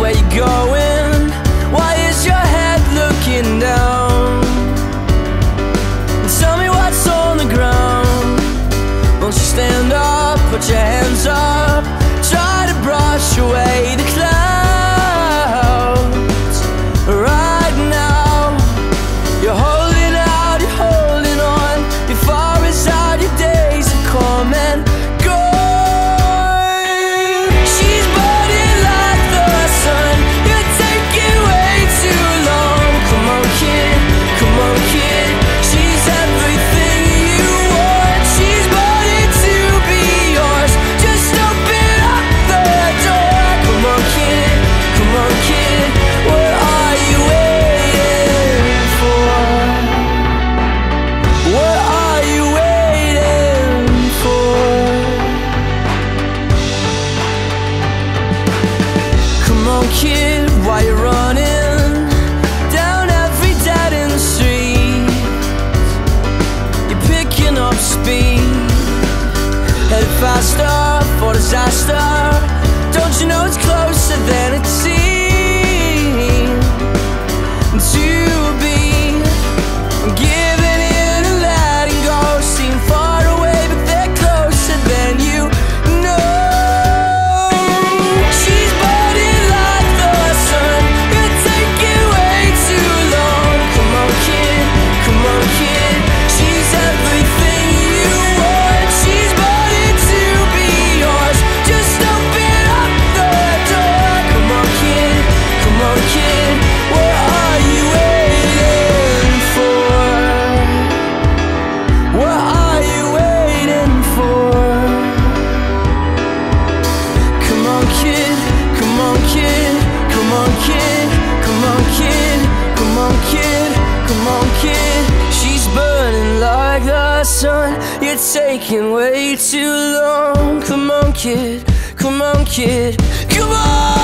where you going? Why is your head looking down? Tell me what's on the ground. Won't you stand up, put your hands up, try to brush away the clouds. Right now, you're holding out, you're holding on. Your far is out, your days have come and gone. She's burning like the sun, you're taking way too long. Come on kid, come on kid, she's everything you want. She's burning to be yours, just open up the door. Come on kid, come on kid, what are you waiting for? What are you waiting for? Come on kid, why you running down every dead-end street? You're picking up speed, headed faster for disaster. Don't you know it's closer than it seems to be? Giving in and letting go seem far away, but they're closer than you know. She's burning like the sun, you're taking way too long. Come on kid, come on kid, she's everything you want. She's burning to be yours, just open up the door. Come on kid, come on kid, what are you waiting for? What are you waiting for? Come on kid, come on kid, come on kid, come on kid, come on kid, come on kid. She's burning like the sun, you're taking way too long. Come on kid, come on kid, come on.